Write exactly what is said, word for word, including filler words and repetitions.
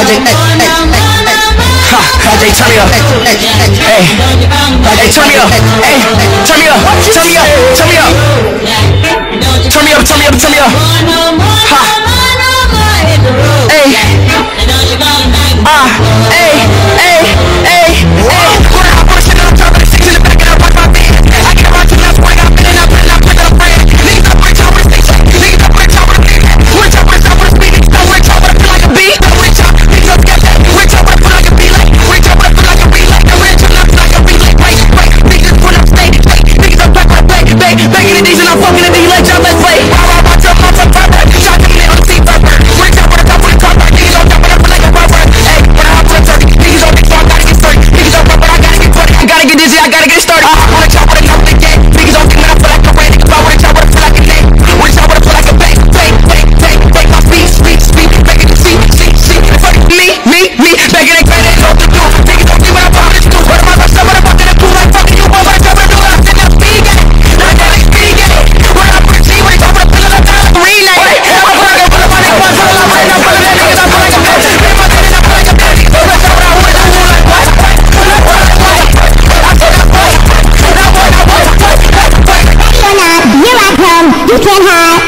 Project, ha, Project, turn me up. Hey, hey, turn me up. Hey, turn me up. Turn me up. Turn me up. Turn me up. Turn me up. Turn me up. Ha. Hey. Ah. Hey. Hey. Hey. Hey. Making it decent, I'm fucking it, then you let y'all let's play. Wow, wow, watch up, watch up, pop up. Shot to me on the seat, pop up. We're top of the top of the top, right? Niggas on top of the like a pop up. Hey, when I hop to the turkey, niggas on dick, so I gotta get started. Niggas on pop, but I gotta get started. I gotta get dizzy, I gotta get started. I hop on the chop with a top of the game. Niggas on dick, man, I feel like a rain. Niggas on with a chop, with a feel like a name. With a chop, with a feel like a bang. Bang, bang, bang, bang, my speed, speed, speed. Making it see, see, see. Fuck me, me, me. Making it crazy, it's all to do. Niggas on dick, when I pop this too. What am I gonna say, what I'm fucking it cool? Like fucking you, what am I gonna do? I'm sitting up speed game. Now I gotta speed game. You can't hide.